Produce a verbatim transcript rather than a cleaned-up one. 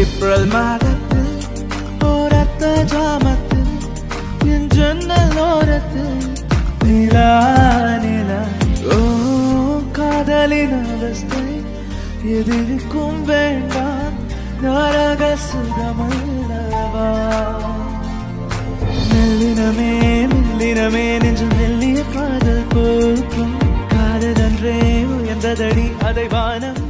April மாதத்தில் ஓரத்த ஜாமத்தில் என் ஜன்னல் ஓரத்தில் நிலா நிலா ஓ காதலின் அவஸ்தை எதிர்க்கும் வேண்டாம் நரக சுகமல்லவா மெல்லினமே மெல்லினமே நெஞ்சும் மெல்லிய காதல் போக்கும் காதலன்றே உயர்ந்ததடி அதை வானம்